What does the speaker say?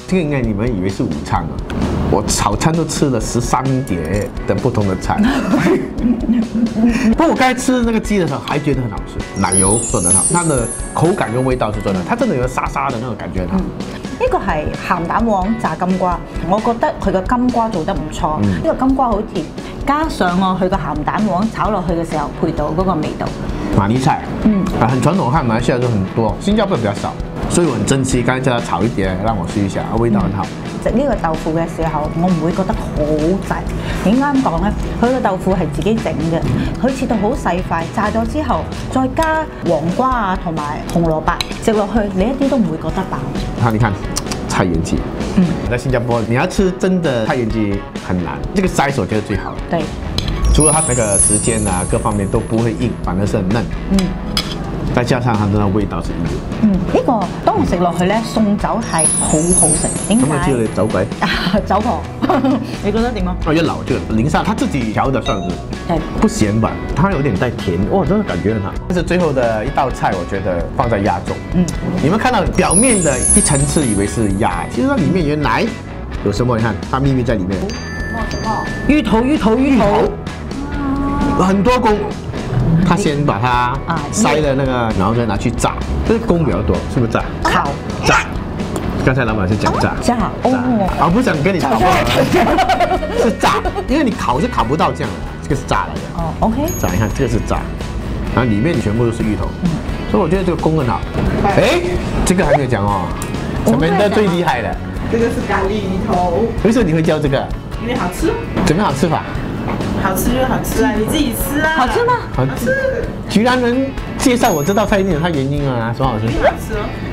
这个应该你们以为是午餐啊，我早餐都吃了13碟的不同的菜。不过我刚才吃那个鸡的时候还觉得很好吃，奶油做得很好，它的口感跟味道是做得好，它真的有沙沙的那种感覺很好。 呢個係鹹蛋黃炸金瓜，我覺得佢個金瓜做得唔錯。呢個金瓜好甜，加上佢個鹹蛋黃炒落去嘅時候，配到嗰個味道。 馬來菜，很傳統，我看馬來西亞都很多，新加坡比較少，所以我很珍惜。剛才叫他炒一碟，讓我試一下，味道很好。 食呢個豆腐嘅時候，我唔會覺得好滯。點解咁講呢？佢個豆腐係自己整嘅，佢切到好細塊，炸咗之後再加黃瓜啊同埋紅蘿蔔，食落去你一啲都唔會覺得飽。 好，你看菜園雞，在新加坡你要吃真的菜園雞很難，這個 size 我覺得最好。 對， 除了它那個時間啊，各方面都不會硬，反而是很嫩。再加上它的味道是硬。 呢個當我食落去咧，送酒係好好食。點解？ 咁我知道你酒鬼。 酒婆，你覺得點啊？ 哦，一老就淋上，他自己調的算是，不鹹吧？它有點帶甜，哇，真的感覺很好。這是最後的一道菜，我覺得放在鴨中。你們看到表面的一層次，以為是鴨，其實它裡面原來有什麼？你看，它秘密在裡面。 什麼？芋頭， 很多工。他先把它塞了那个，然后再拿去炸，这个工比较多，是不是炸？ 烤炸。刚才老板是讲炸，哦，不想跟你吵，是炸，因为你烤是烤不到这样的，这个是炸来的。 哦 ，OK。 炸，你看这个是炸，然后里面全部都是芋头，所以我觉得这个工很好。哎，这个还没有讲哦，前面的最厉害的， 这个是咖喱芋头。 为什么你会教这个？ 因为好吃。 怎么好吃法？ 好吃就好吃啊，你自己吃啊。 好吃吗？ 好吃。居然能介绍我这道菜，一定有它原因啊，什么好吃？ 好吃哦。